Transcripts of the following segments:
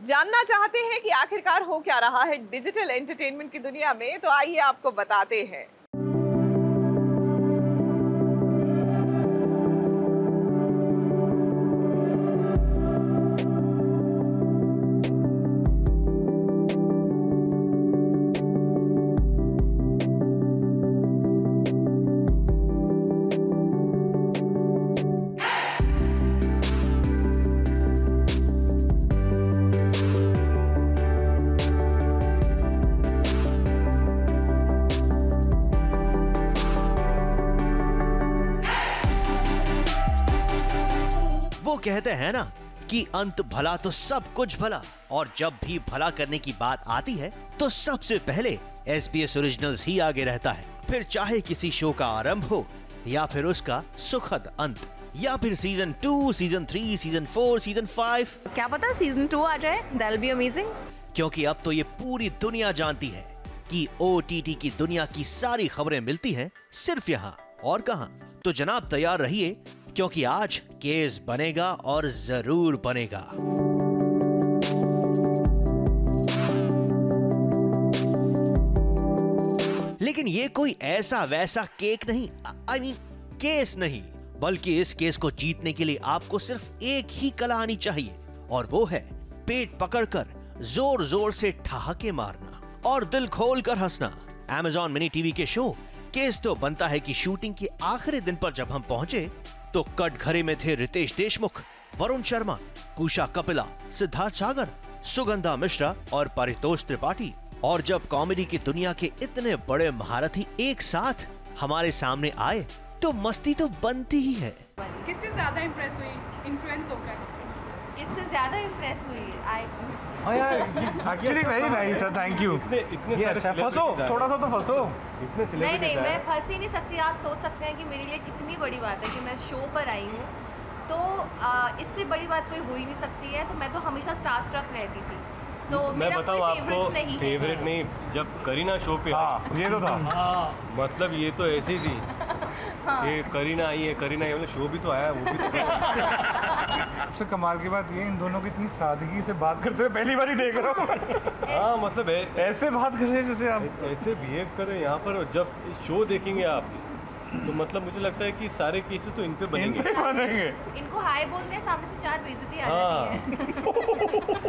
जानना चाहते हैं कि आखिरकार हो क्या रहा है डिजिटल एंटरटेनमेंट की दुनिया में, तो आइए आपको बताते हैं। वो कहते हैं ना कि अंत भला तो सब कुछ भला, और जब भी भला करने की बात आती है तो सबसे पहले SBS ओरिजिनल्स ही आगे रहता है। फिर चाहे किसी शो का आरंभ हो या फिर उसका सुखद अंत, या फिर सीजन 2, सीजन 3, सीजन 4, सीजन 5, क्या पता सीजन 2 आ जाए, that'll be amazing। क्योंकि अब तो ये पूरी दुनिया जानती है कि OTT की दुनिया की सारी खबरें मिलती हैं सिर्फ यहाँ, और कहाँ। तो जनाब तैयार रहिए, क्योंकि आज केस बनेगा और जरूर बनेगा। लेकिन ये कोई ऐसा वैसा केक नहीं, I mean केस नहीं, बल्कि इस केस को जीतने के लिए आपको सिर्फ एक ही कला आनी चाहिए, और वो है पेट पकड़कर जोर जोर से ठहाके मारना और दिल खोल कर हंसना। Amazon मिनी टीवी के शो केस तो बनता है कि शूटिंग के आखिरी दिन पर जब हम पहुंचे तो कटघरे में थे रितेश देशमुख, वरुण शर्मा, कुशा कपिला, सिद्धार्थ सागर, सुगंधा मिश्रा और परितोष त्रिपाठी। और जब कॉमेडी की दुनिया के इतने बड़े महारथी एक साथ हमारे सामने आए तो मस्ती तो बनती ही है। किससे ज्यादा इम्प्रेस हुई इन्फ्लुएंस होकर? इससे ज्यादा इम्प्रेस हुई actually very nice sir, thank you. ये अच्छा, फंसो थोड़ा सा तो फंसो। नहीं मैं फंस ही नहीं सकती। आप सोच सकते हैं कि मेरे लिए कितनी बड़ी बात है कि मैं शो पर आई हूँ, तो इससे बड़ी बात कोई हो ही नहीं सकती है। तो मैं तो हमेशा स्टार स्ट्रक रहती थी। तो मैं बताऊँ आपको, फेवरेट नहीं, जब करीना शो पे ये तो था, मतलब ये तो ऐसी थी। ये करीना आई है, करीना ये शो भी तो आया, वो भी तो सबसे कमाल की बात ये, इन दोनों की इतनी सादगी से बात करते हुए पहली बार ही देख रहा हूँ। हाँ, मतलब ऐसे बात कर रहे हैं जैसे आप ऐसे बिहेव कर रहे हैं यहाँ पर। जब शो देखेंगे आप तो मतलब मुझे लगता है कि सारे केसेस तो इन पे बनेंगे। इनको हाय बोलते हैं, सामने से 4 बेइज्जती आ जाती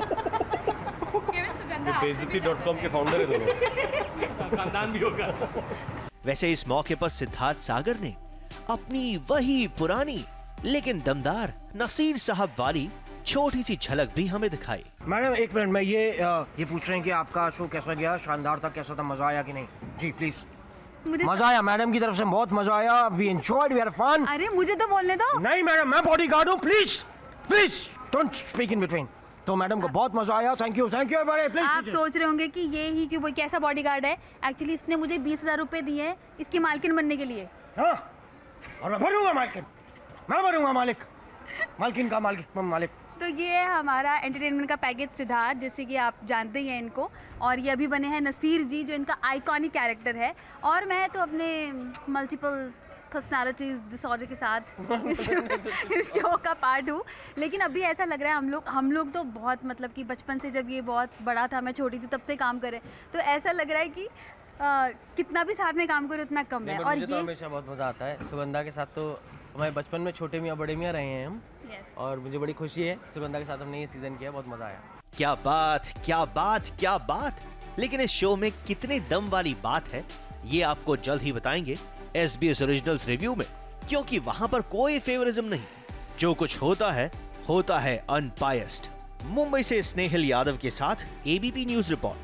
है। बेइज्जती.com के फाउंडर है दोनों, खानदान भी होगा। वैसे इस मौके पर सिद्धार्थ सागर ने अपनी वही पुरानी लेकिन दमदार नसीर साहब वाली छोटी सी झलक भी हमें दिखाई। मैडम एक मिनट, मैं ये पूछ रहे हैं कि आपका शो कैसा गया? शानदार था, कैसा था, मजा आया कि नहीं? जी प्लीज। मजा आया, मैडम की तरफ से बहुत मजा आया। We enjoyed, we are fun. अरे मुझे तो बोलने दो। नहीं मैडम, मैं बॉडीगार्ड हूँ, please please don't speak in between. तो मैडम को बहुत मजा आया। Thank you everybody. आप सोच रहे होंगे कि ये ही क्यों कैसा बॉडीगार्ड है। एक्चुअली इसने मुझे 20,000 रुपए दिए हैं इसकी मालकिन बनने के लिए। हाँ, और मैं भरूंगा मालकिन, मैं भरूंगा मालकिन का मालिक। तो ये है हमारा एंटरटेनमेंट का पैकेज सिद्धार्थ, जैसे कि आप जानते ही हैं इनको। और ये अभी बने हैं नसीर जी, जो इनका आइकॉनिक कैरेक्टर है। और मैं तो अपने मल्टीपल पर्सनालिटीज डिसऑर्डर के साथ इस शो का पार्ट हूँ। लेकिन अभी ऐसा लग रहा है हम लोग तो बहुत, मतलब कि बचपन से, जब ये बहुत बड़ा था, मैं छोटी थी, तब से काम करे, तो ऐसा लग रहा है कि कितना भी साथ में काम करो उतना कम है। और मुझे तो हमेशा बहुत मज़ा आता है सुगंधा के साथ। तो हमारे बचपन में छोटे मियाँ बड़े मियाँ रहे हैं हम। और मुझे बड़ी खुशी है सुगंधा के साथ हमने ये सीजन किया, बहुत मजा आया। क्या बात, क्या बात, क्या बात। लेकिन इस शो में कितने दम वाली बात है, ये आपको जल्द ही बताएंगे SBS ओरिजिनल्स रिव्यू में, क्योंकि वहां पर कोई फेवरिज्म नहीं। जो कुछ होता है अनबायस्ड। मुंबई से स्नेहिल यादव के साथ ABP न्यूज रिपोर्ट।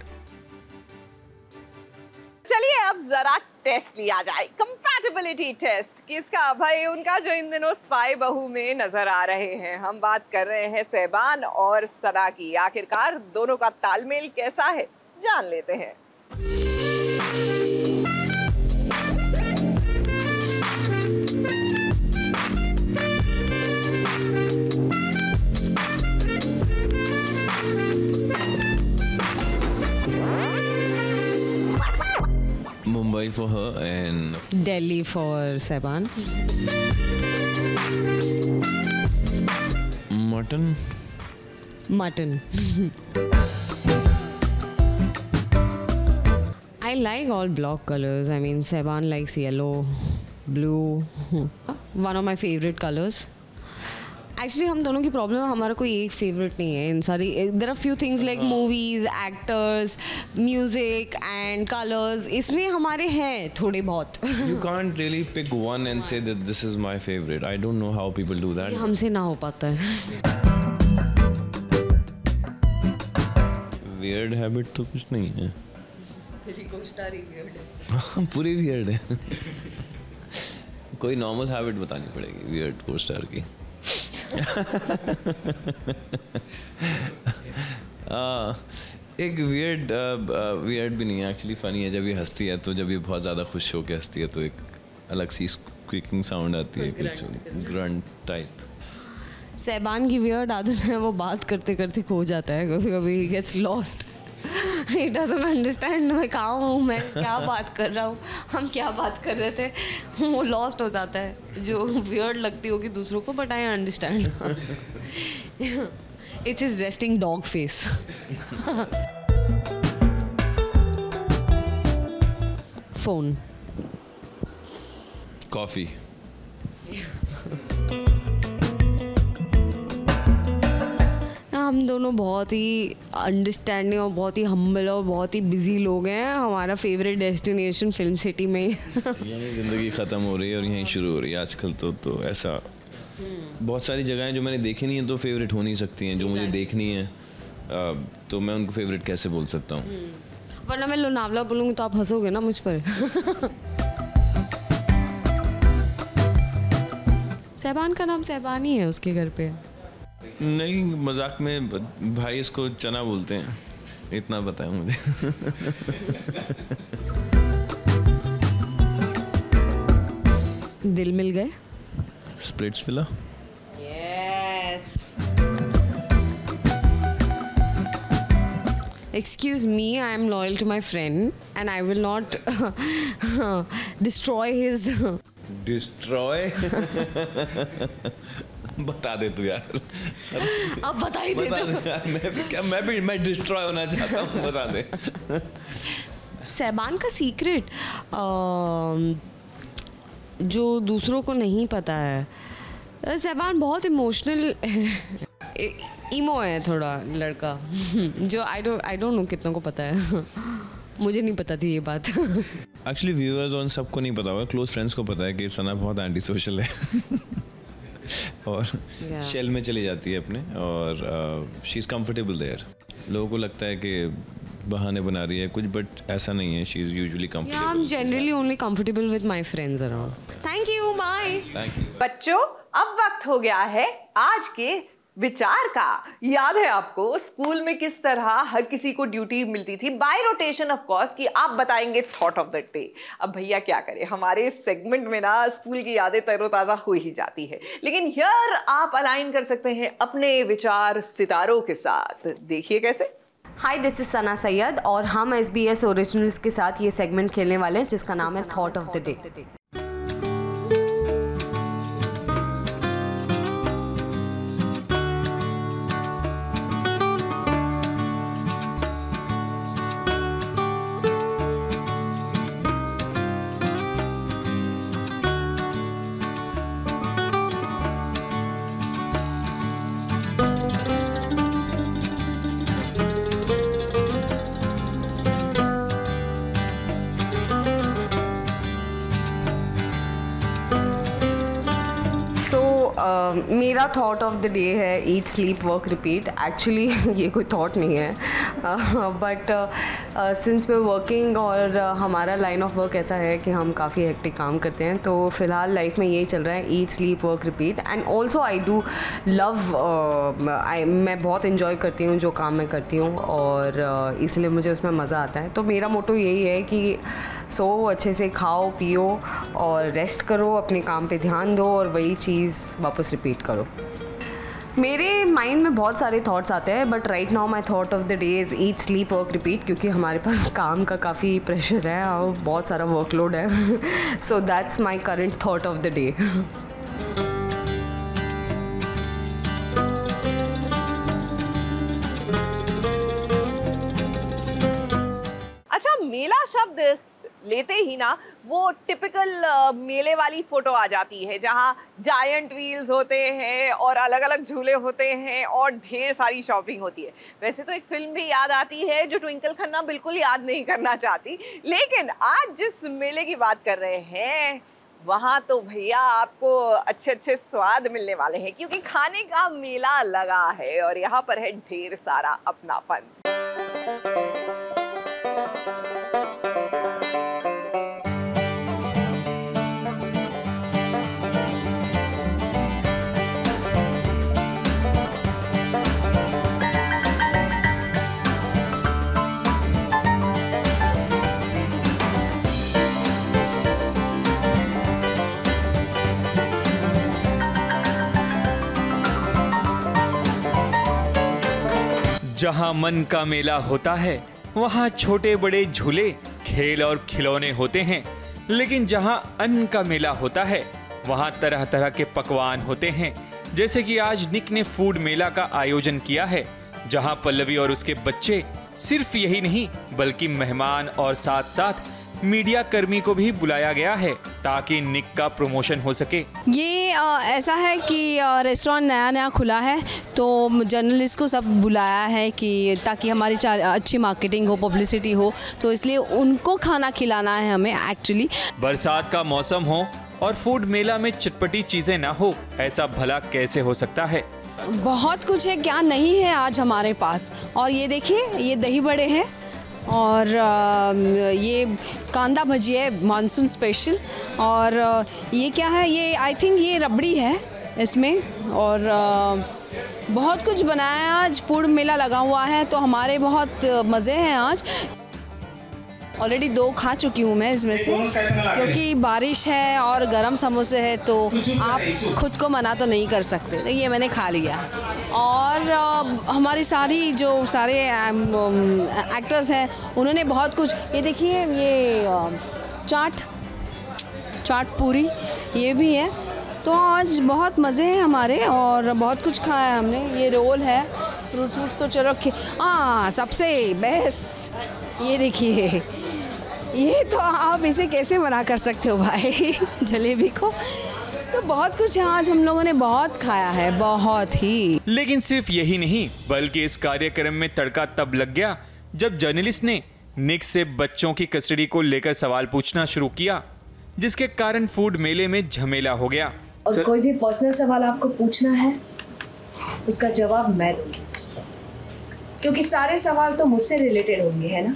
चलिए अब जरा टेस्ट लिया जाए, कंपैटिबिलिटी टेस्ट। किसका? भाई उनका जो इन दिनों स्पाई बहू में नजर आ रहे हैं। हम बात कर रहे हैं सहबान और सना की। आखिरकार दोनों का तालमेल कैसा है, जान लेते हैं। Mumbai for her and Delhi for Sehban. Mutton. I like all block colors. I mean, Seban likes yellow, blue. One of my favorite colors. Actually, हम दोनों की प्रॉब्लम है, हमारा कोई एक फेवरेट नहीं है इन सारी. There are few things like movies, actors, music and colors. इसमें हमारे हैं थोड़े बहुत. You can't really pick one and say that this is my favorite. I don't know how people do that. हमसे ना हो पाता है. Weird habit तो कुछ नहीं है. मेरी co-star ही weird है. पूरी weird है. कोई normal habit बतानी पड़ेगी weird co-star की. एक वियर्ड भी नहीं है एक्चुअली, फनी है. जब ये हंसती है तो जब ये बहुत ज़्यादा खुश होकर हंसती है तो एक अलग सी क्विकिंग साउंड आती है, कुछ ग्रंट टाइप. सेबान की वियर्ड आदत है, वो बात करते करते खो जाता है कभी कभी. He gets lost. He doesn't understand मैं कहाँ हूँ, मैं क्या बात कर रहा हूँ, हम क्या बात कर रहे थे. वो लॉस्ट हो जाता है, जो वियर्ड लगती होगी दूसरों को, but I understand. It's his resting dog face. Phone. Coffee. हम दोनों बहुत ही अंडरस्टैंडिंग और बहुत ही हम्बल और बहुत ही बिजी लोग हैं. हमारा फेवरेट डेस्टिनेशन फिल्म सिटी में यहीं ज़िंदगी ख़त्म हो रही है और यहीं शुरू हो रही है आजकल. तो ऐसा बहुत सारी जगहें जो मैंने देखी नहीं है तो फेवरेट हो नहीं सकती हैं. जो मुझे देखनी है तो मैं उनको फेवरेट कैसे बोल सकता हूँ. वरना मैं लोनावला बोलूँगी तो आप हंसोगे ना मुझ पर. सेबान का नाम सेबान ही है उसके घर पे. नहीं, मजाक में भाई इसको चना बोलते हैं, इतना पता है मुझे. दिल मिल गए. Splitsvilla. Yes. Excuse me, I am loyal to my friend and I will not destroy his. Destroy? बता दे तू यार. अब बता ही दे दो. मैं डिस्ट्रॉय होना चाहता हूँ, बता दे. सेबान का सीक्रेट जो दूसरों को नहीं पता है. सेबान बहुत इमोशनल ईमो है थोड़ा लड़का, जो आई डोंट नो कितनों को पता है. मुझे नहीं पता थी ये बात. एक्चुअली व्यूअर्स ऑन सबको नहीं पता होगा, क्लोज फ्रेंड्स को पता है कि सना बहुत एंटी सोशल है. और शेल में चली जाती है अपने, और शी इज़ कम्फर्टेबल देयर. लोगों को लगता है कि बहाने बना रही है कुछ, बट ऐसा नहीं है. She is usually comfortable. I am generally only comfortable with my friends around. Thank you. Bye. Thank you. बच्चों, अब वक्त हो गया है आज के विचार का. याद है आपको स्कूल में किस तरह हर किसी को ड्यूटी मिलती थी बाय रोटेशन ऑफ कोर्स कि आप बताएंगे थॉट ऑफ द डे. अब भैया क्या करें, हमारे सेगमेंट में ना स्कूल की यादें तरोताजा हो ही जाती है, लेकिन हियर आप अलाइन कर सकते हैं अपने विचार सितारों के साथ. देखिए कैसे. Hi, this is Sana Syed और हम SBS ओरिजिनल्स के साथ ये सेगमेंट खेलने वाले हैं जिसका नाम है थॉट ऑफ द डे. मेरा थॉट ऑफ द डे है eat sleep work repeat. Actually ये कोई थॉट नहीं है, बट सिंस वे वर्किंग और हमारा लाइन ऑफ वर्क ऐसा है कि हम काफ़ी हेक्टिक काम करते हैं, तो फ़िलहाल लाइफ में यही चल रहा है, eat sleep work repeat. And also I do love, मैं बहुत इन्जॉय करती हूँ जो काम मैं करती हूँ, और इसलिए मुझे उसमें मज़ा आता है. तो मेरा मोटो यही है कि सो अच्छे से खाओ पियो और रेस्ट करो, अपने काम पे ध्यान दो और वही चीज़ वापस रिपीट करो. मेरे माइंड में बहुत सारे थॉट्स आते हैं, but right now my thought of the day is eat sleep work repeat, क्योंकि हमारे पास काम का काफ़ी प्रेशर है और बहुत सारा वर्कलोड है. So that's my current thought of the day. शब्द लेते ही ना वो टिपिकल मेले वाली फोटो आ जाती है, जहां जायंट व्हील्स होते हैं और अलग अलग झूले होते हैं और ढेर सारी शॉपिंग होती है। वैसे तो एक फिल्म भी याद आती है जो ट्विंकल खन्ना बिल्कुल याद नहीं करना चाहती, लेकिन आज जिस मेले की बात कर रहे हैं वहां तो भैया आपको अच्छे अच्छे स्वाद मिलने वाले हैं, क्योंकि खाने का मेला लगा है और यहाँ पर है ढेर सारा अपनापन। जहाँ मन का मेला होता है वहाँ छोटे बड़े झूले, खेल और खिलौने होते हैं, लेकिन जहाँ अन्न का मेला होता है वहाँ तरह तरह के पकवान होते हैं। जैसे कि आज निक ने फूड मेला का आयोजन किया है, जहाँ पल्लवी और उसके बच्चे सिर्फ यही नहीं बल्कि मेहमान और साथ साथ मीडिया कर्मी को भी बुलाया गया है ताकि निक का प्रमोशन हो सके। ये ऐसा है कि रेस्टोरेंट नया नया खुला है तो जर्नलिस्ट को सब बुलाया है कि ताकि हमारी अच्छी मार्केटिंग हो, पब्लिसिटी हो, तो इसलिए उनको खाना खिलाना है हमें एक्चुअली। बरसात का मौसम हो और फूड मेला में चटपटी चीजें ना हो, ऐसा भला कैसे हो सकता है। बहुत कुछ है, क्या नहीं है आज हमारे पास। और ये देखिए, ये दही बड़े हैं और ये कांदा भजी है मानसून स्पेशल, और ये क्या है, ये आई थिंक ये रबड़ी है इसमें, और बहुत कुछ बनाया है। आज फूड मेला लगा हुआ है तो हमारे बहुत मज़े हैं आज। ऑलरेडी 2 खा चुकी हूँ मैं इसमें से, क्योंकि बारिश है और गरम समोसे है तो आप खुद को मना तो नहीं कर सकते, तो ये मैंने खा लिया। और हमारी सारे एक्टर्स हैं, उन्होंने बहुत कुछ, ये देखिए ये चाट पूरी ये भी है, तो आज बहुत मज़े हैं हमारे और बहुत कुछ खाया है हमने। ये रोल है, फ्रूट्स तो चलो सबसे बेस्ट ये देखिए, ये तो आप इसे कैसे मना कर सकते हो भाई जलेबी को। तो बहुत कुछ है, आज हम लोगों ने बहुत खाया है, बहुत ही। लेकिन सिर्फ यही नहीं बल्कि इस कार्यक्रम में तड़का तब लग गया जब जर्नलिस्ट ने निक से बच्चों की कस्टडी को लेकर सवाल पूछना शुरू किया, जिसके कारण फूड मेले में झमेला हो गया। और कोई भी पर्सनल सवाल आपको पूछना है उसका जवाब मैं दूंगी, क्योंकि सारे सवाल तो मुझसे रिलेटेड होंगे, है ना।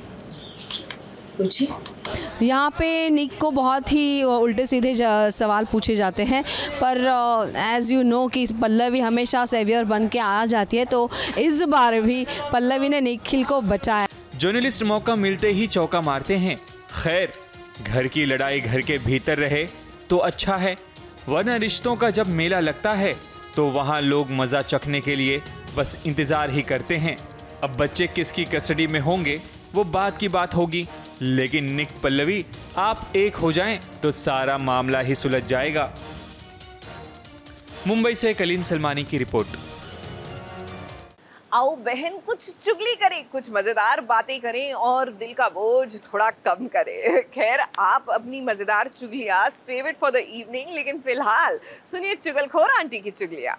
यहाँ पे निक को बहुत ही उल्टे सीधे सवाल पूछे जाते हैं, पर एज़ यू नो कि पल्लवी हमेशा सेवियर बन के आ जाती है, तो इस बार भी पल्लवी ने निखिल को बचाया। जर्नलिस्ट मौका मिलते ही चौका मारते हैं। खैर, घर की लड़ाई घर के भीतर रहे तो अच्छा है, वरना रिश्तों का जब मेला लगता है तो वहाँ लोग मज़ा चखने के लिए बस इंतज़ार ही करते हैं। अब बच्चे किसकी कस्टडी में होंगे वो बात की बात होगी, लेकिन निक पल्लवी आप एक हो जाएं तो सारा मामला ही सुलझ जाएगा। मुंबई से कलीम सलमानी की रिपोर्ट। आओ बहन कुछ चुगली करें, कुछ मजेदार बातें करें और दिल का बोझ थोड़ा कम करें। खैर, आप अपनी मजेदार चुगलियां save it for the evening, लेकिन फिलहाल सुनिए चुगलखोर आंटी की चुगलियां।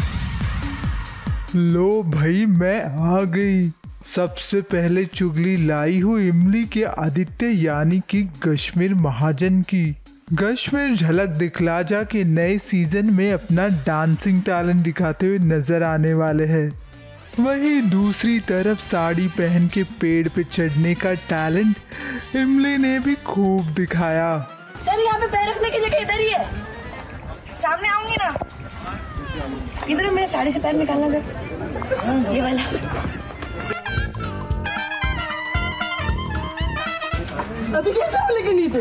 लो भाई, मैं आ गई। सबसे पहले चुगली लाई हूँ इमली के आदित्य यानी कि कश्मीर महाजन की। कश्मीर झलक दिखला जा के नए सीजन में अपना डांसिंग टैलेंट दिखाते हुए नजर आने वाले हैं। वहीं दूसरी तरफ साड़ी पहन के पेड़ पे चढ़ने का टैलेंट इमली ने भी खूब दिखाया। सर, यहाँ पे पैर रखने की जगह इधर ही है, सामने आऊंगी ना, इधर मेरे साड़ी से पैर निकालना सर, ये वाला। अभी कैसे हम लेके नीचे?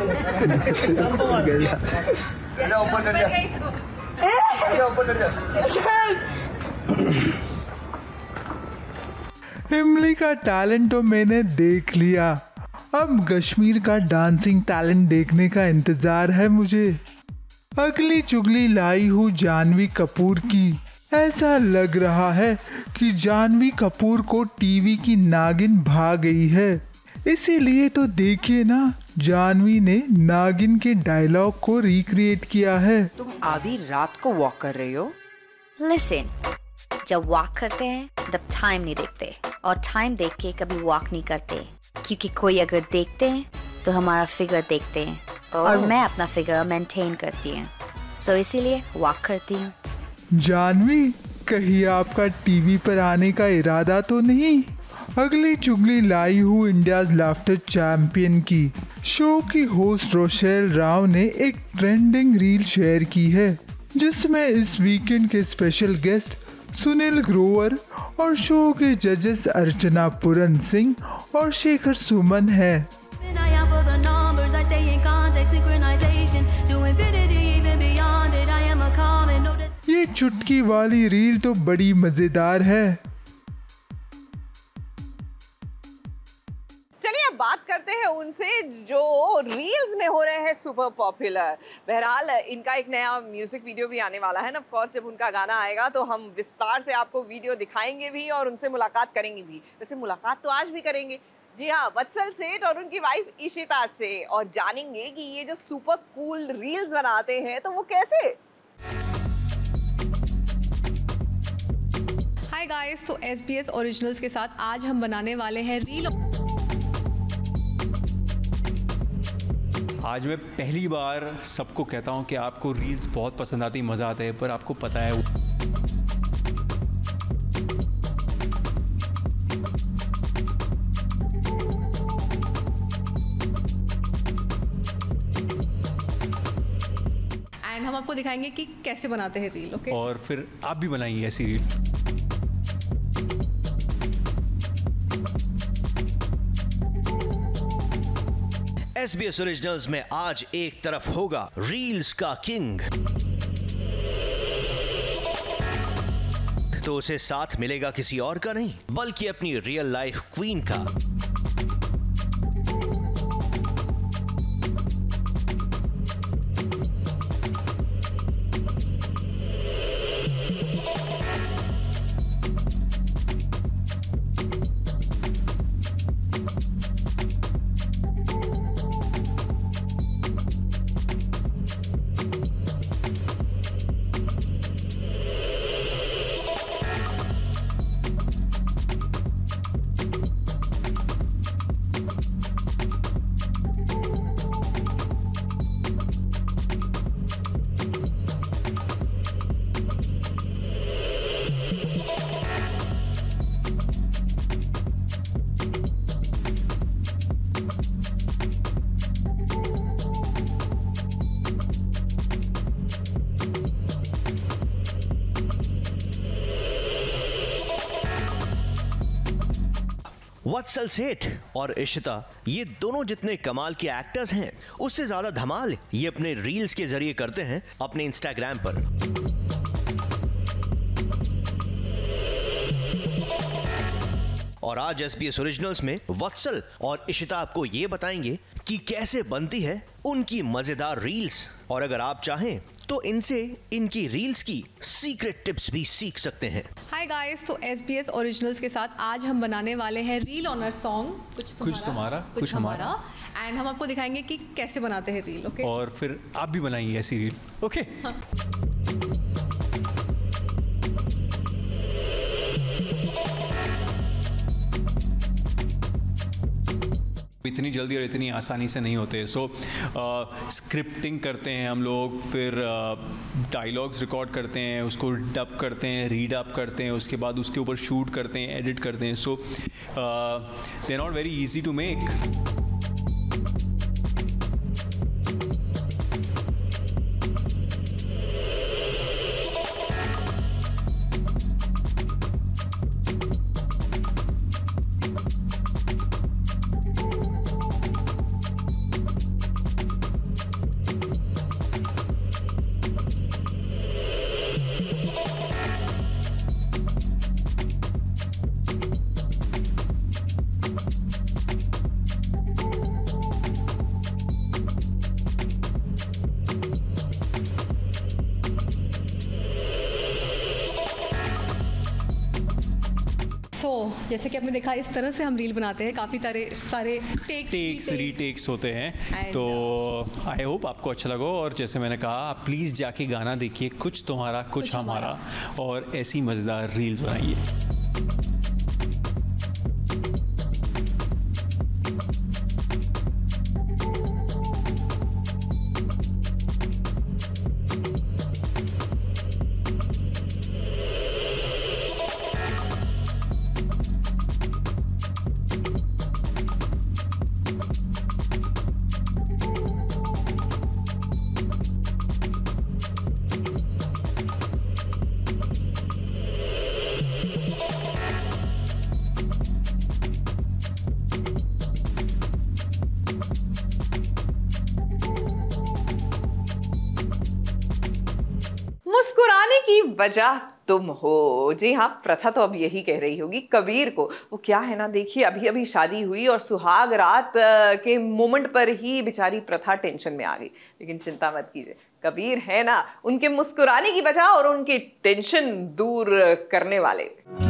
इमली का टैलेंट तो मैंने देख लिया, अब कश्मीर का डांसिंग टैलेंट देखने का इंतजार है मुझे। अगली चुगली लाई हूँ जानवी कपूर की। ऐसा लग रहा है कि जानवी कपूर को टीवी की नागिन भा गई है। इसीलिए तो देखिए ना, जानवी ने नागिन के डायलॉग को रिक्रिएट किया है। तुम आधी रात को वॉक कर रही हो? लिसन, जब वॉक करते हैं तब टाइम नहीं देखते, और टाइम देख के कभी वॉक नहीं करते, क्योंकि कोई अगर देखते हैं तो हमारा फिगर देखते हैं, और मैं अपना फिगर मेंटेन करती हूँ, सो इसीलिए वॉक करती हूँ। जानवी, कहीं आपका टीवी पर आने का इरादा तो नहीं? अगली चुगली लाई हूँ इंडियाज लाफ्टर चैंपियन की। शो की होस्ट रोशेल राव ने एक ट्रेंडिंग रील शेयर की है, जिसमें इस वीकेंड के स्पेशल गेस्ट सुनील ग्रोवर और शो के जजेस अर्चना पूरन सिंह और शेखर सुमन है। ये चुटकी वाली रील तो बड़ी मजेदार है। चलिए अब बात करते हैं उनसे जो रील्स में हो रहे हैं सुपर पॉपुलर। बहरहाल इनका एक नया म्यूजिक वीडियो भी आने वाला है ना। ऑफ कोर्स जब उनका गाना आएगा तो हम विस्तार से आपको वीडियो दिखाएंगे भी और उनसे मुलाकात करेंगे भी। वैसे मुलाकात तो आज भी करेंगे, जी हाँ, वत्सल सेठ और उनकी वाइफ इशिता से, और जानेंगे कि ये जो सुपर कूल रील्स बनाते हैं तो वो कैसे। हाय गाइस, तो SBS ओरिजिनल्स के साथ आज हम बनाने वाले हैं रील। आज मैं पहली बार सबको कहता हूं कि आपको रील्स बहुत पसंद आती, मज़ा आता है, पर आपको पता है एंड हम आपको दिखाएंगे कि कैसे बनाते हैं रील। ओके, और फिर आप भी बनाइए ऐसी रील। SBS ओरिजिनल्स में आज एक तरफ होगा रील्स का किंग, तो उसे साथ मिलेगा किसी और का नहीं बल्कि अपनी रियल लाइफ क्वीन का। वत्सल सेठ और इशिता, ये दोनों जितने कमाल के एक्टर्स हैं उससे ज्यादा धमाल ये अपने रील्स के जरिए करते हैं अपने इंस्टाग्राम पर। और आज SBS ओरिजिनल्स में वत्सल और इशिता आपको ये बताएंगे कि कैसे बनती है उनकी मजेदार रील्स, और अगर आप चाहें तो इनसे इनकी रील्स की सीक्रेट टिप्स भी सीख सकते हैं। हाय गाइस, तो SBS ओरिजिनल्स के साथ आज हम बनाने वाले हैं रील ऑनर सॉन्ग कुछ तुम्हारा कुछ हमारा, एंड हम आपको दिखाएंगे कि कैसे बनाते हैं रील। ओके, और फिर आप भी बनाइए ऐसी रील। ओके, इतनी जल्दी और इतनी आसानी से नहीं होते। सो स्क्रिप्टिंग करते हैं हम लोग, फिर डायलॉग्स रिकॉर्ड करते हैं, उसको डब करते हैं, रीड अप करते हैं, उसके बाद उसके ऊपर शूट करते हैं, एडिट करते हैं। So they are not very easy to make. जैसे कि आपने देखा इस तरह से हम रील बनाते हैं, काफ़ी सारे टेक्स रीटेक्स होते हैं। तो आई होप आपको अच्छा लगा, और जैसे मैंने कहा आप प्लीज़ जाके गाना देखिए, कुछ तुम्हारा कुछ हमारा, और ऐसी मज़ेदार रील्स बनाइए। मुस्कुराने की वजह तुम हो। जी हाँ, प्रथा तो अब यही कह रही होगी कबीर को। वो क्या है ना, देखिए अभी अभी शादी हुई और सुहाग रात के मोमेंट पर ही बेचारी प्रथा टेंशन में आ गई। लेकिन चिंता मत कीजिए, कबीर है ना उनके मुस्कुराने की वजह और उनकी टेंशन दूर करने वाले।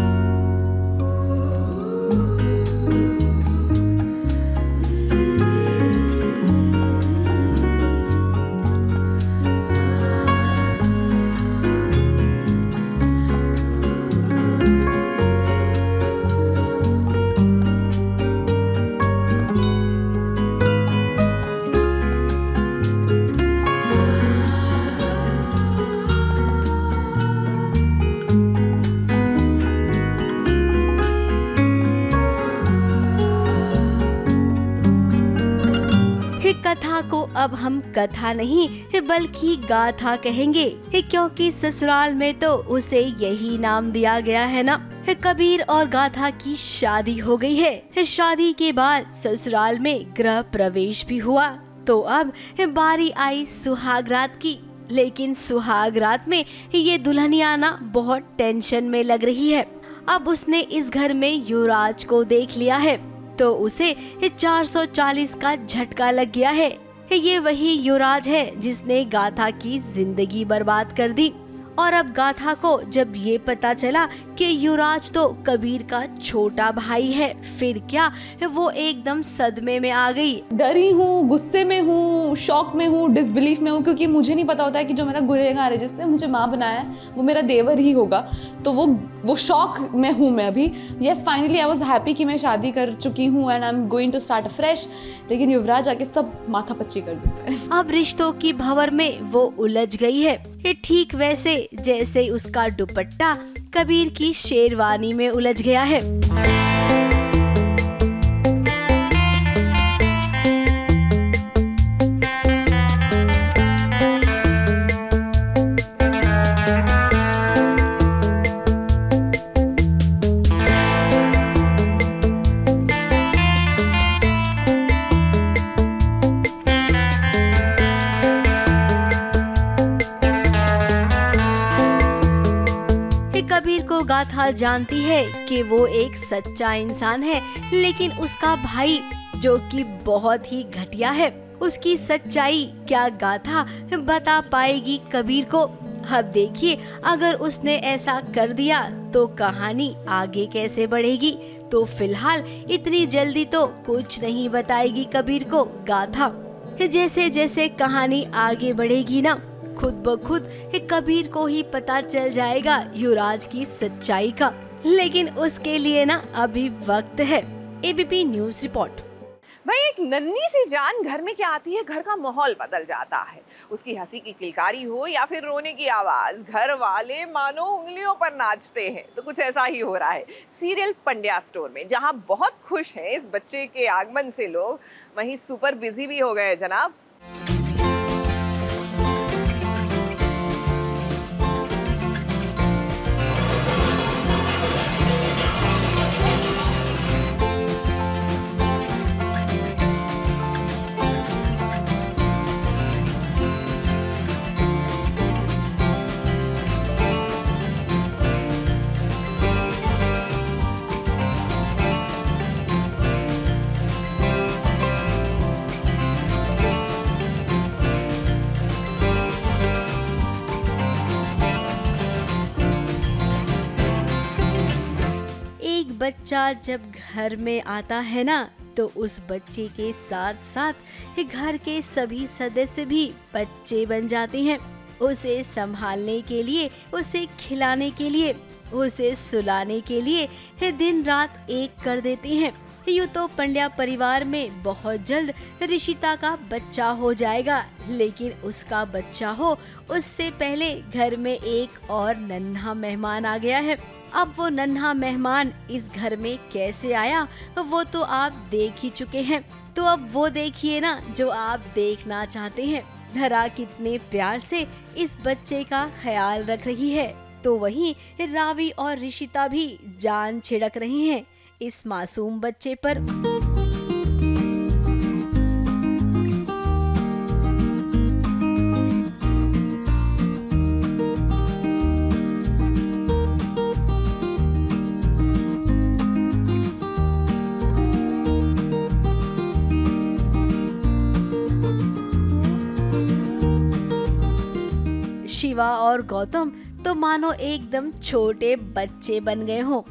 कथा को अब हम कथा नहीं बल्कि गाथा कहेंगे, क्योंकि ससुराल में तो उसे यही नाम दिया गया है ना। कबीर और गाथा की शादी हो गई है। शादी के बाद ससुराल में गृह प्रवेश भी हुआ। तो अब बारी आई सुहागरात की। लेकिन सुहागरात में ये दुल्हनिया ना बहुत टेंशन में लग रही है। अब उसने इस घर में युवराज को देख लिया है, तो उसे 440 का झटका लग गया है। ये वही युवराज है जिसने गाथा की जिंदगी बर्बाद कर दी। और अब गाथा को जब ये पता चला कि युवराज तो कबीर का छोटा भाई है, फिर क्या वो एकदम सदमे में आ गई। डरी हूँ, गुस्से में हूँ, शॉक में हूँ, डिसबिलीफ में हूँ, क्योंकि मुझे नहीं पता होता है कि जो मेरा गुनहगार है, जिसने मुझे माँ बनाया है, वो मेरा देवर ही होगा। तो वो शॉक में हूँ मैं अभी। Yes, finally I was happy कि मैं शादी कर चुकी हूँ and I am going to start fresh. लेकिन युवराज आके सब माथा पच्ची कर देता है। अब रिश्तों की भंवर में वो उलझ गई है, ठीक वैसे जैसे उसका दुपट्टा कबीर की शेरवानी में उलझ गया है। गाथा जानती है कि वो एक सच्चा इंसान है, लेकिन उसका भाई जो कि बहुत ही घटिया है, उसकी सच्चाई क्या गाथा बता पाएगी कबीर को। अब देखिए, अगर उसने ऐसा कर दिया तो कहानी आगे कैसे बढ़ेगी। तो फिलहाल इतनी जल्दी तो कुछ नहीं बताएगी कबीर को गाथा। जैसे जैसे कहानी आगे बढ़ेगी ना, खुद ब खुद कबीर को ही पता चल जाएगा युवराज की सच्चाई का। लेकिन उसके लिए ना अभी वक्त है। ABP news report. भाई, एक नन्ही सी जान घर में क्या आती है, घर का माहौल बदल जाता है। उसकी हंसी की किलकारी हो या फिर रोने की आवाज, घर वाले मानो उंगलियों पर नाचते हैं। तो कुछ ऐसा ही हो रहा है सीरियल पंड्या स्टोर में, जहां बहुत खुश हैं इस बच्चे के आगमन से लोग, वहीं सुपर बिजी भी हो गए जनाब। बच्चा जब घर में आता है ना, तो उस बच्चे के साथ साथ घर के सभी सदस्य भी बच्चे बन जाते हैं। उसे संभालने के लिए, उसे खिलाने के लिए, उसे सुलाने के लिए दिन रात एक कर देते हैं। यूँ तो पंड्या परिवार में बहुत जल्द ऋषिता का बच्चा हो जाएगा, लेकिन उसका बच्चा हो उससे पहले घर में एक और नन्हा मेहमान आ गया है। अब वो नन्हा मेहमान इस घर में कैसे आया वो तो आप देख ही चुके हैं, तो अब वो देखिए ना जो आप देखना चाहते हैं। धरा कितने प्यार से इस बच्चे का ख्याल रख रही है, तो वहीं रावी और ऋषिता भी जान छिड़क रही हैं इस मासूम बच्चे पर। शिवा और गौतम तो मानो एकदम छोटे बच्चे बन गए हों।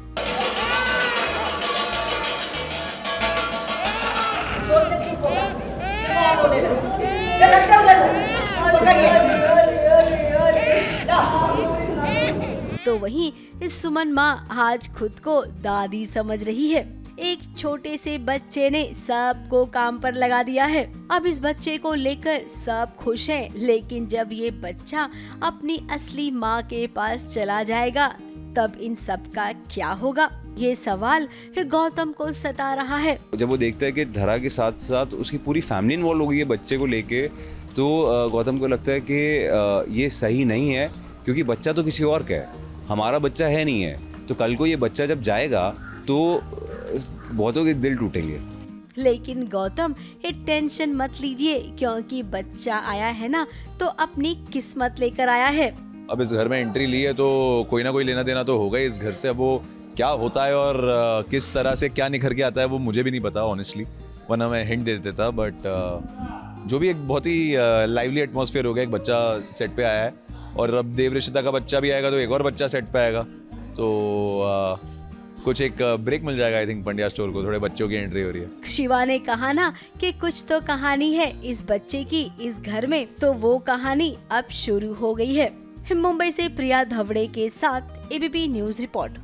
तो वहीं सुमन माँ आज खुद को दादी समझ रही है। एक छोटे से बच्चे ने सबको काम पर लगा दिया है। अब इस बच्चे को लेकर सब खुश हैं, लेकिन जब ये बच्चा अपनी असली माँ के पास चला जाएगा तब इन सब का क्या होगा, ये सवाल गौतम को सता रहा है। जब वो देखता है कि धरा के साथ साथ उसकी पूरी फैमिली इन्वॉल्व हो गई है बच्चे को लेके, तो गौतम को लगता है कि ये सही नहीं है, क्योंकि बच्चा तो किसी और का है, हमारा बच्चा है नहीं है। तो कल को ये बच्चा जब जाएगा तो बहुतों के दिल टूटेंगे। लेकिन गौतम टेंशन मत लीजिए, क्योंकि बच्चा आया है ना तो अपनी किस्मत लेकर आया है। अब इस घर में एंट्री ली है तो कोई ना कोई लेना देना तो होगा इस घर से। अब वो क्या होता है और किस तरह से क्या निखर के आता है वो मुझे भी नहीं पता ऑनेस्टली, वरना मैं हिंट दे देता। बट जो भी एक बहुत ही लाइवली एटमॉस्फेयर हो गया, एक बच्चा सेट पे आया है और अब देव ऋषिता का बच्चा भी आएगा तो एक और बच्चा सेट पे आएगा, तो कुछ एक ब्रेक मिल जाएगा आई थिंक पंड्या स्टोर को। थोड़े बच्चों की एंट्री हो रही है। शिवा ने कहा ना कि कुछ तो कहानी है इस बच्चे की इस घर में, तो वो कहानी अब शुरू हो गई है। मुंबई से प्रिया धवड़े के साथ एबीपी न्यूज रिपोर्ट।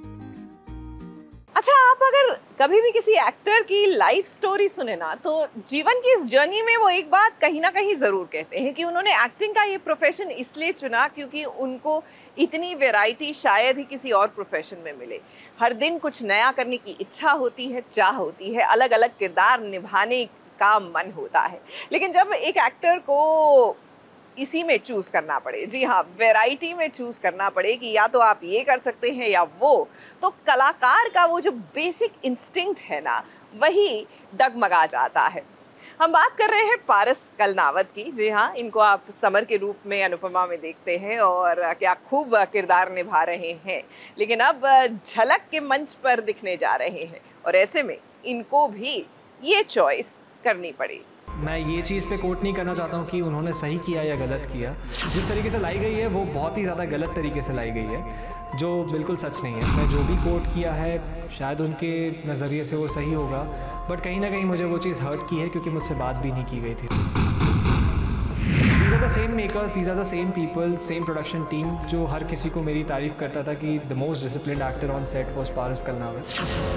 अच्छा, आप अगर कभी भी किसी एक्टर की लाइफ स्टोरी सुने ना, तो जीवन की इस जर्नी में वो एक बात कहीं ना कहीं जरूर कहते हैं कि उन्होंने एक्टिंग का ये प्रोफेशन इसलिए चुना क्योंकि उनको इतनी वैरायटी शायद ही किसी और प्रोफेशन में मिले। हर दिन कुछ नया करने की इच्छा होती है, चाह होती है, अलग अलग किरदार निभाने का मन होता है। लेकिन जब एक एक्टर को इसी में चूज करना पड़े, जी हाँ, वैरायटी में चूज करना पड़े कि या तो आप ये कर सकते हैं या वो, तो कलाकार का वो जो बेसिक इंस्टिंक्ट है ना, वही डगमगा जाता है। हम बात कर रहे हैं पारस कलनावत की। जी हाँ, इनको आप समर के रूप में अनुपमा में देखते हैं और क्या खूब किरदार निभा रहे हैं, लेकिन अब झलक के मंच पर दिखने जा रहे हैं और ऐसे में इनको भी ये चॉइस करनी पड़ी। मैं ये चीज़ पे कोट नहीं करना चाहता हूँ कि उन्होंने सही किया या गलत किया। जिस तरीके से लाई गई है वो बहुत ही ज़्यादा गलत तरीके से लाई गई है, जो बिल्कुल सच नहीं है। मैं जो भी कोट किया है शायद उनके नज़रिए से वो सही होगा, बट कहीं ना कहीं मुझे वो चीज़ हर्ट की है क्योंकि मुझसे बात भी नहीं की गई थी। These are the same makers, these are the same people, same production team जो हर किसी को मेरी तारीफ़ करता था कि the most disciplined actor on set was Paras Kalnawat.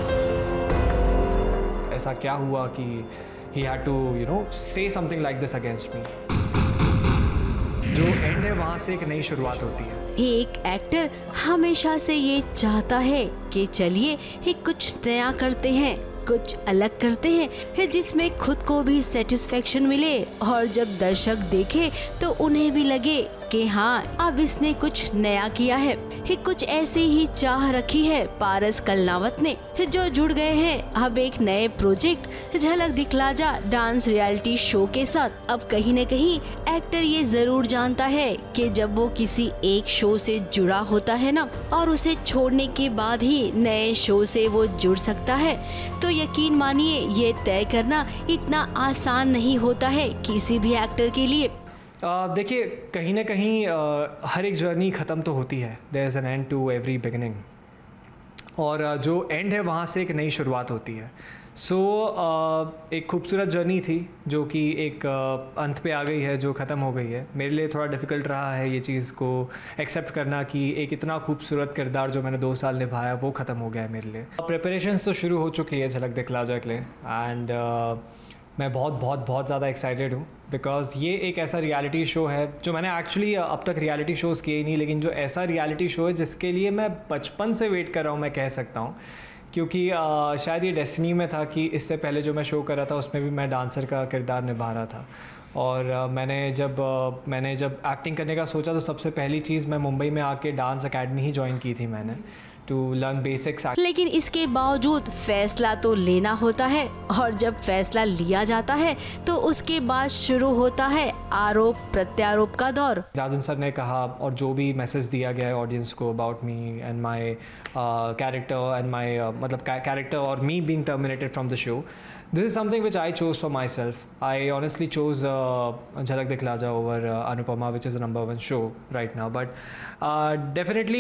ऐसा क्या हुआ कि he had to, say something like this against me. जो एंड है वहाँ से एक नई शुरुआत होती है। एक एक्टर हमेशा से ये चाहता है कि चलिए कुछ नया करते हैं, कुछ अलग करते हैं, जिसमें खुद को भी सेटिस्फेक्शन मिले और जब दर्शक देखे तो उन्हें भी लगे कि हाँ अब इसने कुछ नया किया है। कुछ ऐसी ही चाह रखी है पारस कलनावत ने, जो जुड़ गए हैं अब एक नए प्रोजेक्ट झलक दिखला जा डांस रियलिटी शो के साथ। अब कहीं न कहीं एक्टर ये जरूर जानता है कि जब वो किसी एक शो से जुड़ा होता है ना, और उसे छोड़ने के बाद ही नए शो से वो जुड़ सकता है, तो यकीन मानिए ये तय करना इतना आसान नहीं होता है किसी भी एक्टर के लिए। देखिए, कहीं ना कहीं हर एक जर्नी ख़त्म तो होती है। There is an end to every beginning. और जो एंड है वहाँ से एक नई शुरुआत होती है। सो एक खूबसूरत जर्नी थी जो कि एक अंत पे आ गई है, जो ख़त्म हो गई है। मेरे लिए थोड़ा डिफ़िकल्ट रहा है ये चीज़ को एक्सेप्ट करना कि एक इतना खूबसूरत किरदार जो मैंने 2 साल निभाया वो ख़त्म हो गया है मेरे लिए। प्रिपरेशंस तो शुरू हो चुकी है झलक दिखला जा के लिए, एंड मैं बहुत ज़्यादा एक्साइटेड हूँ बिकॉज़ ये एक ऐसा रियलिटी शो है जो मैंने एक्चुअली अब तक रियलिटी शोज़ किए ही नहीं, लेकिन जो ऐसा रियलिटी शो है जिसके लिए मैं बचपन से वेट कर रहा हूँ, मैं कह सकता हूँ, क्योंकि शायद ये डेस्टिनी में था कि इससे पहले जो मैं शो कर रहा था उसमें भी मैं डांसर का किरदार निभा रहा था। और मैंने जब एक्टिंग करने का सोचा तो सबसे पहली चीज़ मैं मुंबई में आके डांस अकेडमी ही ज्वाइन की थी मैंने, टू लर्न बेसिक्स। लेकिन इसके बावजूद फैसला तो लेना होता है, और जब फैसला लिया जाता है तो उसके बाद शुरू होता है आरोप प्रत्यारोप का दौर। राजन सर ने कहा और जो भी मैसेज दिया गया है ऑडियंस को about me and my character and my मतलब कैरेक्टर और me being terminated from the show, this is something which I chose for myself. I honestly chose Jhalak Dikhla Ja over Anupama, which is the #1 show right now. But definitely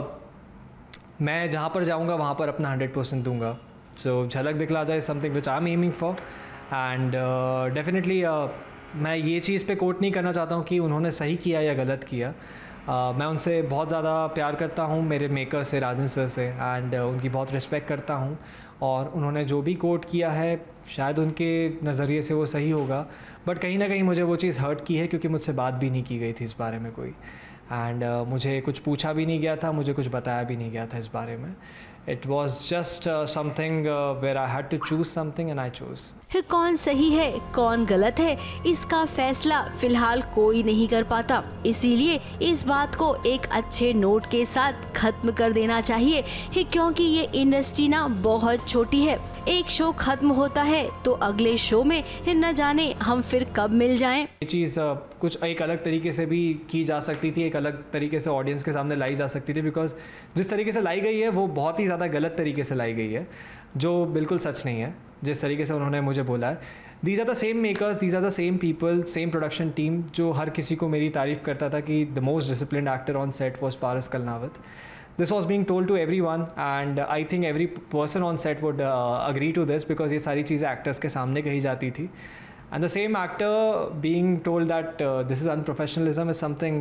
मैं जहाँ पर जाऊँगा वहाँ पर अपना 100% दूँगा. So Jhalak Dikhla Ja is something which I'm aiming for, and definitely मैं ये चीज़ पे कोट नहीं करना चाहता हूँ कि उन्होंने सही किया या गलत किया. मैं उनसे बहुत ज़्यादा प्यार करता हूँ, मेरे मेकर से, राजन सर से, एंड उनकी बहुत रिस्पेक्ट करता हूँ. और उन्होंने जो भी कोट किया है शायद उनके नज़रिए से वो सही होगा, बट कहीं ना कहीं मुझे वो चीज़ हर्ट की है क्योंकि मुझसे बात भी नहीं की गई थी इस बारे में कोई, एंड मुझे कुछ पूछा भी नहीं गया था, मुझे कुछ बताया भी नहीं गया था इस बारे में. It was just something where I had to choose something and I chose. कौन सही है कौन गलत है इसका फैसला फिलहाल कोई नहीं कर पाता, इसीलिए इस बात को एक अच्छे नोट के साथ खत्म कर देना चाहिए, क्योंकि ये इंडस्ट्री ना बहुत छोटी है. एक शो खत्म होता है तो अगले शो में न जाने हम फिर कब मिल जाएं. ये चीज़ कुछ एक अलग तरीके से भी की जा सकती थी, एक अलग तरीके से ऑडियंस के सामने लाई जा सकती थी, बिकॉज जिस तरीके से लाई गई है वो बहुत ही ज़्यादा गलत तरीके से लाई गई है, जो बिल्कुल सच नहीं है. जिस तरीके से उन्होंने मुझे बोला है, these are the same makers, these are the same people, same production team जो हर किसी को मेरी तारीफ़ करता था कि the most disciplined actor on set was Paras Kalnawat. This was being told to everyone, and I think every person on set would agree to this because ये सारी चीज़ें actors के सामने कही जाती थी. And the same actor being told that this is unprofessionalism is something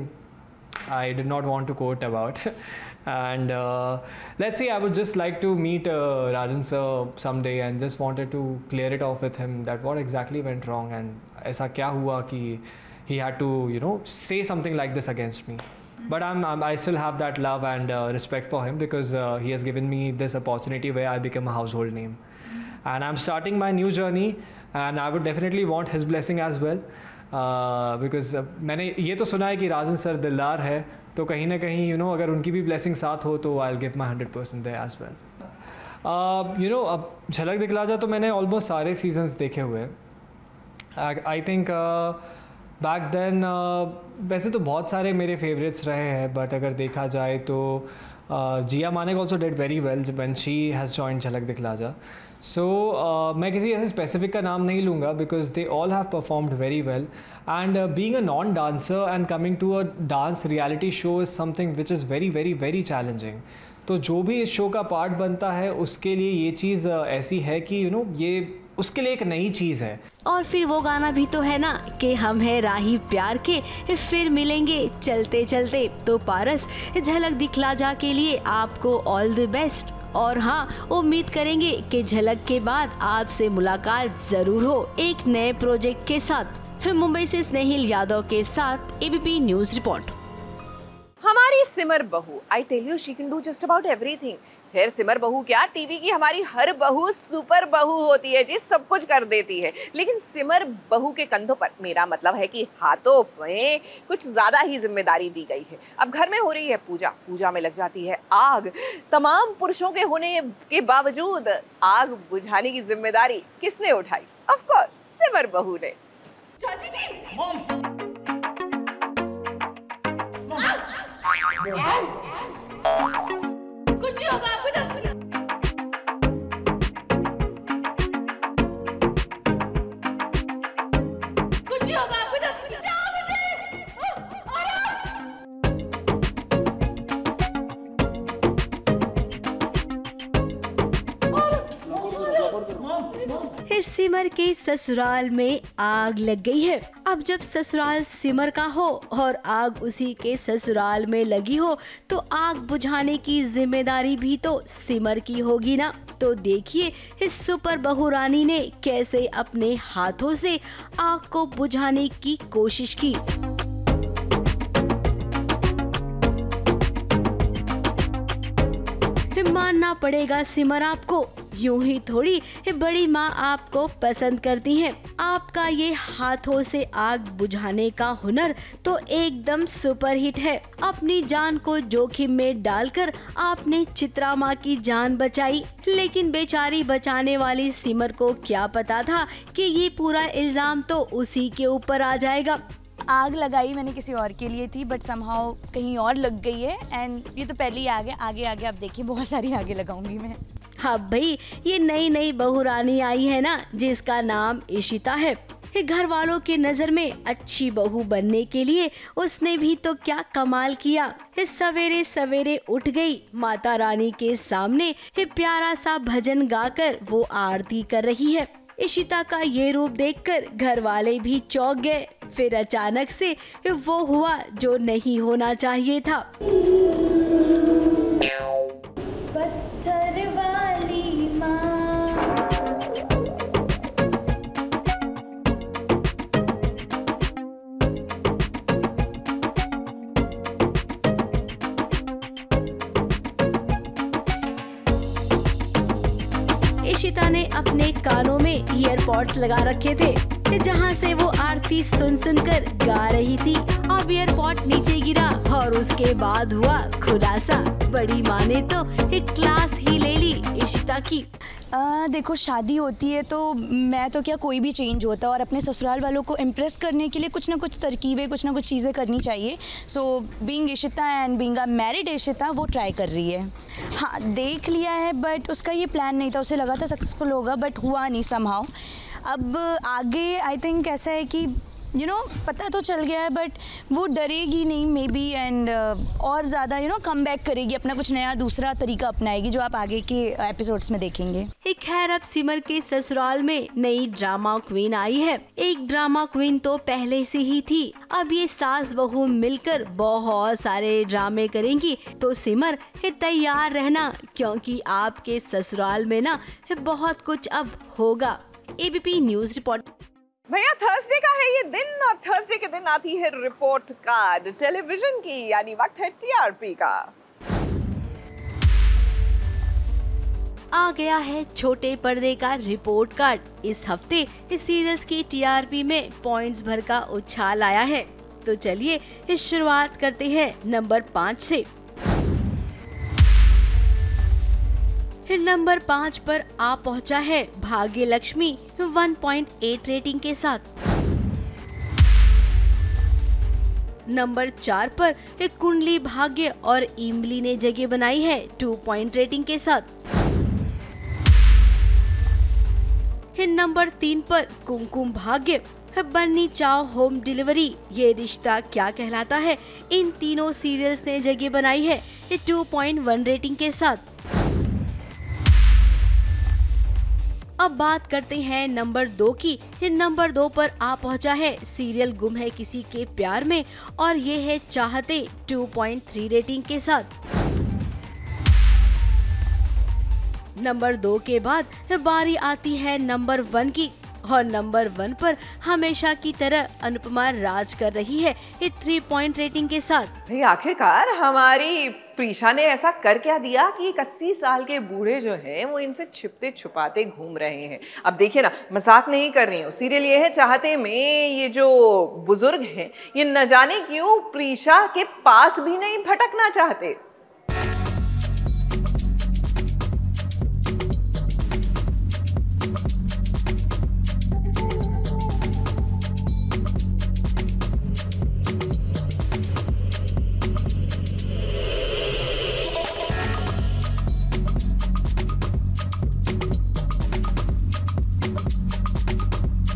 I did not want to quote about. And let's see, I would just like to meet Rajan sir someday and just wanted to clear it off with him that what exactly went wrong and ऐसा क्या हुआ कि he had to, you know, say something like this against me. But I still have that love and respect for him because he has given me this opportunity where I become a household name. And I'm starting my new journey and I would definitely want his blessing as well. Because मैंने ये तो सुना है कि राजन sir दिलदार है, तो कहीं ना कहीं you know अगर उनकी भी blessing साथ हो तो I'll give my 100% there as well. You know अब झलक दिखला जा तो मैंने almost सारे seasons देखे हुए हैं. I think बैक देन वैसे तो बहुत सारे मेरे फेवरेट्स रहे हैं, बट अगर देखा जाए तो Jiya Manek also did very well when she has joined Jhalak Dikhla जा. सो मैं किसी ऐसे स्पेसिफिक का नाम नहीं लूँगा because they all have performed very well. And being a non dancer and coming to a dance reality show is something which is very very very challenging. तो जो भी इस शो का पार्ट बनता है उसके लिए ये चीज़ ऐसी है कि यू नो ये उसके लिए एक नई चीज़ है. और फिर वो गाना भी तो है ना कि हम हैं राही प्यार के, फिर मिलेंगे चलते चलते. तो पारस झलक दिखला जा के लिए आपको ऑल द बेस्ट, और हाँ उम्मीद करेंगे कि झलक के बाद आपसे मुलाकात जरूर हो एक नए प्रोजेक्ट के साथ. मुंबई से स्नेहिल यादव के साथ एबीपी न्यूज रिपोर्ट. हमारी सिमर बहू, I tell you she can do just about everything. फिर सिमर बहू क्या, टीवी की हमारी हर बहू सुपर बहू होती है जी, सब कुछ कर देती है. लेकिन सिमर बहू के कंधों पर, मेरा मतलब है कि हाथों में कुछ ज्यादा ही जिम्मेदारी दी गई है. अब घर में हो रही है पूजा, पूजा में लग जाती है आग. तमाम पुरुषों के होने के बावजूद आग बुझाने की जिम्मेदारी किसने उठाई? ऑफ कोर्स सिमर बहू ने. चाची जी कुछ ही होगा आपको. कुछ ही होगा आपको. सिमर के ससुराल में आग लग गई है। अब जब ससुराल सिमर का हो और आग उसी के ससुराल में लगी हो तो आग बुझाने की जिम्मेदारी भी तो सिमर की होगी ना। तो देखिए इस सुपर बहू रानी ने कैसे अपने हाथों से आग को बुझाने की कोशिश की। मानना पड़ेगा सिमर आपको, यूं ही थोड़ी बड़ी माँ आपको पसंद करती हैं। आपका ये हाथों से आग बुझाने का हुनर तो एकदम सुपर हिट है। अपनी जान को जोखिम में डालकर आपने चित्रा माँ की जान बचाई, लेकिन बेचारी बचाने वाली सिमर को क्या पता था कि ये पूरा इल्जाम तो उसी के ऊपर आ जाएगा। आग लगाई मैंने किसी और के लिए थी, बट समहाउ कहीं और लग गई है। एंड ये तो पहले ही आगे आप देखिए बहुत सारी आगे लगाऊंगी मैं। हाँ भाई, ये नई बहू रानी आई है ना, जिसका नाम इशिता है। घर वालों के नजर में अच्छी बहू बनने के लिए उसने भी तो क्या कमाल किया। सवेरे सवेरे उठ गई, माता रानी के सामने प्यारा सा भजन गाकर वो आरती कर रही है। इशिता का ये रूप देखकर घर वाले भी चौंक गए। फिर अचानक से वो हुआ जो नहीं होना चाहिए था। पत्थर वाली माँ। इशिता ने अपने कानों में ईयरपॉड्स लगा रखे थे, जहाँ से वो आरती सुन कर गा रही थी। अब ईयरपॉड नीचे गिरा और उसके बाद हुआ खुलासा। बड़ी माँ ने तो एक क्लास ही ले ली इशिता की। देखो शादी होती है तो मैं तो क्या कोई भी चेंज होता है, और अपने ससुराल वालों को इम्प्रेस करने के लिए कुछ ना कुछ तरकीबें, कुछ ना कुछ चीज़ें करनी चाहिए। So being Ishita and being a married Ishita वो ट्राई कर रही है। हाँ देख लिया है, बट उसका ये प्लान नहीं था। उसे लगा था सक्सेसफुल होगा, बट हुआ नहीं समहाउ। अब आगे आई थिंक ऐसा है कि पता तो चल गया है, बट वो डरेगी नहीं मे बी, एंड और ज़्यादा कम बैक करेगी, अपना कुछ नया दूसरा तरीका अपनाएगी, जो आप आगे के एपिसोड्स में देखेंगे। खैर अब सिमर के ससुराल में नई ड्रामा क्वीन आई है। एक ड्रामा क्वीन तो पहले से ही थी, अब ये सास बहू मिलकर बहुत सारे ड्रामे करेंगी। तो सिमर तैयार रहना, क्योंकि आपके ससुराल में ना बहुत कुछ अब होगा। ABP news report. भैया थर्सडे का है ये दिन, और थर्सडे के दिन आती है रिपोर्ट कार्ड टेलीविजन की, यानी वक्त है टीआरपी का। आ गया है छोटे पर्दे का रिपोर्ट कार्ड। इस हफ्ते इस सीरियल्स की टीआरपी में पॉइंट्स भर का उछाल आया है। तो चलिए इस शुरुआत करते हैं नंबर 5 से। नंबर 5 पर आ पहुंचा है भाग्य लक्ष्मी 1.8 रेटिंग के साथ। नंबर 4 पर कुंडली भाग्य और इमली ने जगह बनाई है 2 पॉइंट रेटिंग के साथ। नंबर 3 पर कुमकुम भाग्य, बन्नी चाव होम डिलीवरी, ये रिश्ता क्या कहलाता है, इन तीनों सीरियल्स ने जगह बनाई है 2.1 रेटिंग के साथ। अब बात करते हैं नंबर 2 की। नंबर 2 पर आ पहुंचा है सीरियल गुम है किसी के प्यार में, और ये है चाहते 2.3 रेटिंग के साथ। नंबर 2 के बाद बारी आती है नंबर 1 की, और नंबर 1 पर हमेशा की तरह अनुपमा राज कर रही है 3 पॉइंट रेटिंग के साथ। भाई आखिरकार हमारी प्रीशा ने ऐसा कर क्या दिया कि 80 साल के बूढ़े जो हैं वो इनसे छिपते छुपाते घूम रहे हैं। अब देखिए ना, मजाक नहीं कर रही हूँ, सीरियल ये है चाहते में ये जो बुजुर्ग हैं ये न जाने क्यों प्रीशा के पास भी नहीं भटकना चाहते।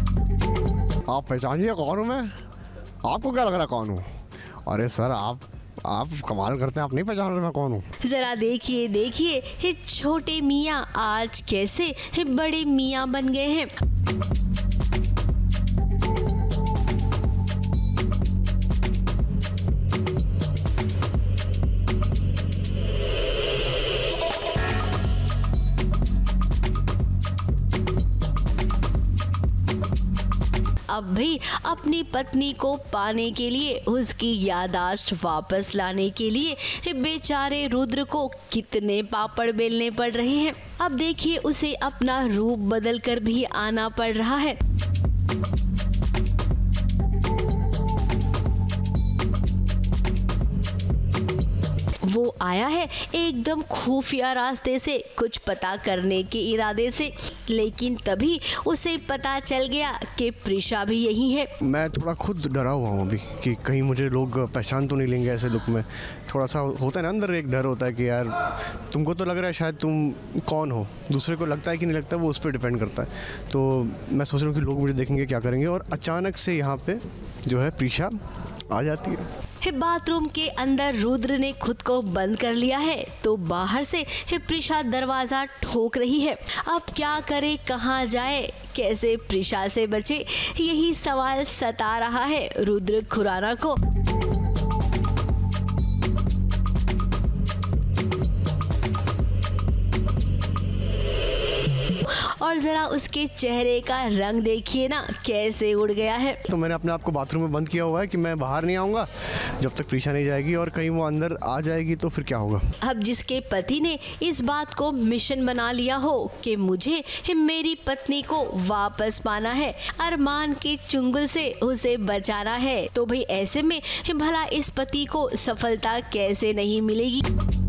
आप पहचानिए कौन हूँ मैं? आपको क्या लग रहा है कौन हूँ? अरे सर, आप आप कमाल करते हैं, आप नहीं पहचान रहे मैं कौन हूँ? जरा देखिए देखिए ये छोटे मियाँ आज कैसे बड़े मियाँ बन गए हैं। अब भी अपनी पत्नी को पाने के लिए, उसकी यादाश्त वापस लाने के लिए बेचारे रुद्र को कितने पापड़ बेलने पड़ रहे हैं। अब देखिए उसे अपना रूप बदल कर भी आना पड़ रहा है। वो आया है एकदम खुफिया रास्ते से कुछ पता करने के इरादे से, लेकिन तभी उसे पता चल गया कि प्रिशा भी यही है। मैं थोड़ा खुद डरा हुआ हूँ अभी कि कहीं मुझे लोग पहचान तो नहीं लेंगे ऐसे लुक में। थोड़ा सा होता है ना अंदर एक डर होता है कि यार तुमको तो लग रहा है शायद तुम कौन हो, दूसरे को लगता है कि नहीं लगता वो उस पर डिपेंड करता है। तो मैं सोच रहा हूँ कि लोग मुझे देखेंगे क्या करेंगे, और अचानक से यहाँ पे जो है प्रिशा आ जाती है। बाथरूम के अंदर रुद्र ने खुद को बंद कर लिया है तो बाहर से प्रिशा दरवाजा ठोक रही है। अब क्या करे, कहाँ जाए, कैसे प्रिशा से बचे, यही सवाल सता रहा है रुद्र खुराना को। और जरा उसके चेहरे का रंग देखिए ना कैसे उड़ गया है। तो मैंने अपने आप को बाथरूम में बंद किया हुआ है कि मैं बाहर नहीं आऊँगा जब तक प्रिशा नहीं जाएगी, और कहीं वो अंदर आ जाएगी तो फिर क्या होगा। अब जिसके पति ने इस बात को मिशन बना लिया हो कि मुझे मेरी पत्नी को वापस पाना है, अरमान के चुंगल से उसे बचाना है, तो भाई ऐसे में भला इस पति को सफलता कैसे नहीं मिलेगी।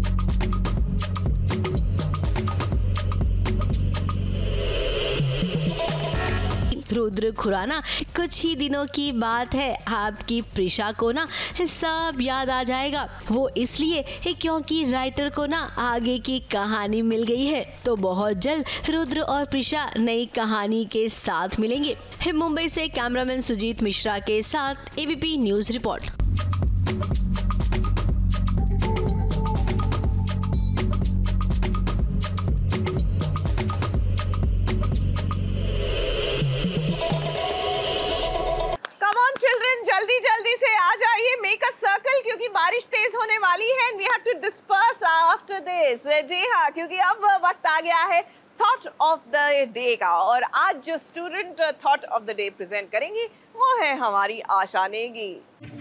रुद्र खुराना, कुछ ही दिनों की बात है आपकी प्रिशा को ना सब याद आ जाएगा। वो इसलिए क्योंकि राइटर को ना आगे की कहानी मिल गई है। तो बहुत जल्द रुद्र और प्रिशा नई कहानी के साथ मिलेंगे। मुंबई से कैमरामैन सुजीत मिश्रा के साथ एबीपी न्यूज रिपोर्ट। जल्दी से आ जाइए, मेक अ सर्कल, क्योंकि बारिश तेज होने वाली है। We have to disperse after this. जी हाँ, क्योंकि अब वक्त आ गया है थॉट ऑफ द डे का, और आज जो student thought of the day present करेंगी वो है हमारी आशा नेगी।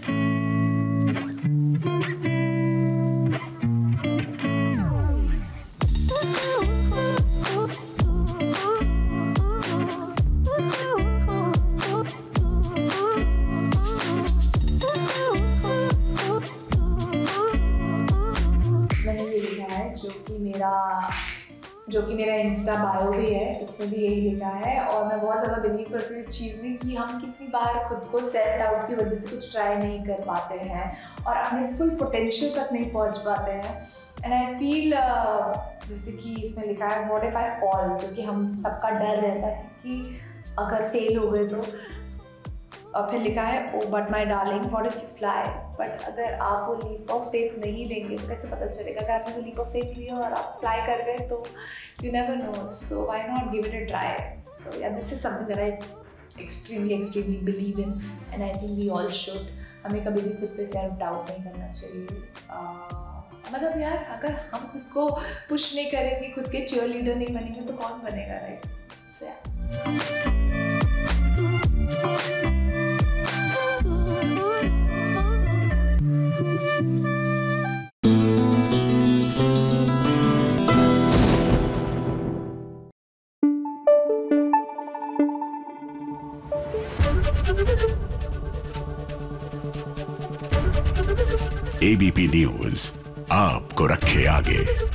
जो कि मेरा इंस्टा बायो भी है, उसमें भी यही लिखा है। और मैं बहुत ज़्यादा बिलीव करती हूँ इस चीज़ में कि हम कितनी बार खुद को सेल्फ डाउट की वजह से कुछ ट्राई नहीं कर पाते हैं और अपने फुल पोटेंशियल तक नहीं पहुँच पाते हैं। एंड आई फील जैसे कि इसमें लिखा है व्हाट इफ आई फॉल, जो कि हम सबका डर रहता है कि अगर फेल हो गए तो। और फिर लिखा है oh but my darling what if you fly, but अगर आप वो लीप ऑफ फेथ नहीं लेंगे तो कैसे पता चलेगा। अगर आपने वो लीप ऑफ फेथ लिया और आप फ्लाई कर गए तो you never know, so why not give it a try. So yeah this is something that I extremely believe in, and I think we all should. हमें कभी भी खुद पे सेल्फ डाउट नहीं करना चाहिए। मतलब यार अगर हम खुद को पुश नहीं करेंगे, खुद के चीयर लीडर नहीं बनेंगे तो कौन बनेगा, राइट? सो या एबीपी न्यूज आपको रखे आगे।